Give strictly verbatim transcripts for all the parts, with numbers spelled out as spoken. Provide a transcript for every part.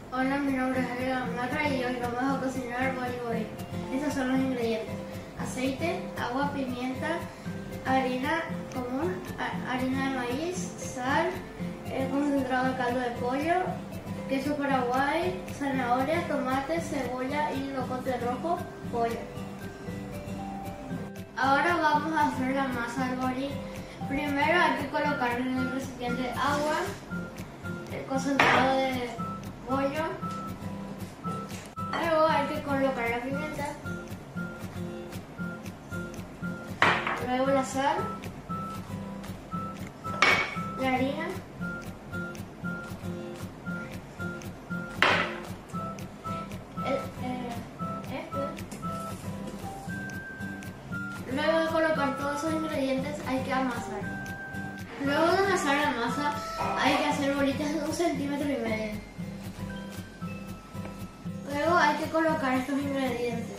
Hola, mi nombre es Adriana Maca y hoy vamos a cocinar boli boli. Estos son los ingredientes: aceite, agua, pimienta, harina común, harina de maíz, sal, concentrado de caldo de pollo, queso paraguay, zanahoria, tomate, cebolla y locote rojo, pollo. Ahora vamos a hacer la masa del boli. Primero hay que colocar en el recipiente agua, el concentrado de pollo, luego hay que colocar la pimienta, luego la sal, la harina, el, eh, este. Luego de colocar todos esos ingredientes hay que amasar. Luego de amasar la masa hay que hacer bolitas de un centímetro y medio. Luego hay que colocar estos ingredientes.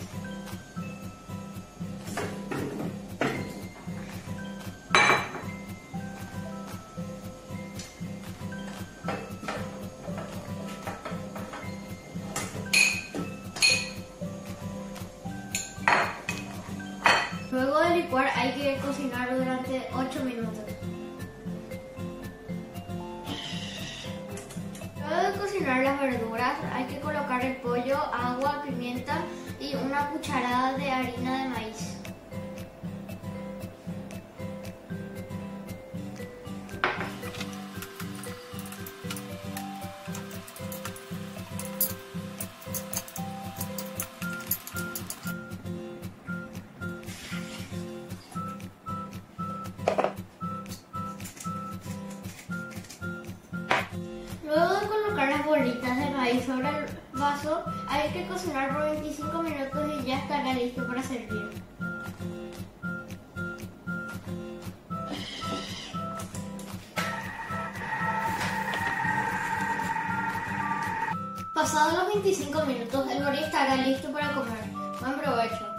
Luego de licuar hay que cocinar durante ocho minutos. Luego de cocinar las verduras hay que colocar el pollo, agua, pimienta y una cucharada de harina de maíz. Luego de colocar las bolitas de maíz sobre el vaso, hay que cocinar por veinticinco minutos y ya estará listo para servir. Pasados los veinticinco minutos, el boli estará listo para comer. Buen provecho.